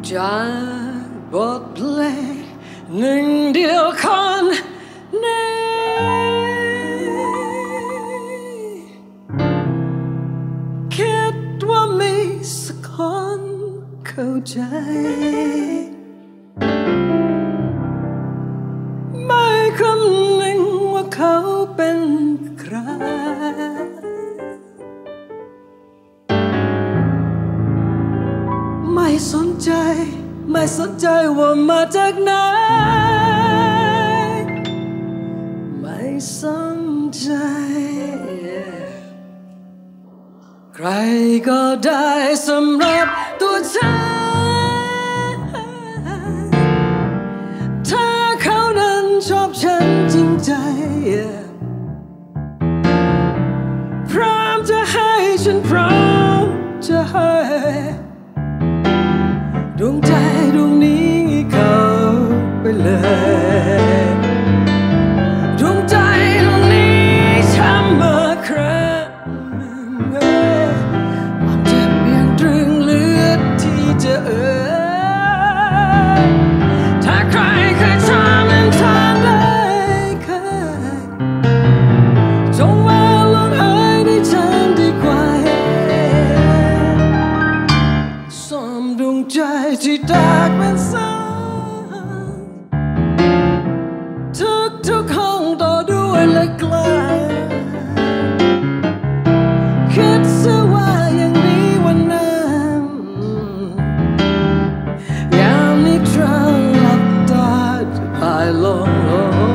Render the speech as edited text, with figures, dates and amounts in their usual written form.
จากบทเพลงหนึ่งเดียวคนนี้คิดว่ามีสักคนเข้าใจไม่คำนึงว่าเขาเป็นใครไม่สนใจว่ามาจากไหนไม่สนใจใครก็ได้สำหรับตัวฉันถ้าเขานั้นชอบฉันจริงใจพร้อมจะให้ฉันพร้อมจะให้ดวงใจดวงนี้เขาไปเลยดวงใจดวงนี้ช้ำมาครั้งความเจ็บยังตรึงเลือดที่จะถ้าใครเคยทำนั้นทำได้เคยจงมาลงเอ่ยได้ฉันดีกว่าซ่อมดวงใจที่แตกเป็นสายทุกห้องต่อด้วยและไกลคิดซะว่าอย่างนี้วันนั้นยามนิทราหลับตาจะพายลง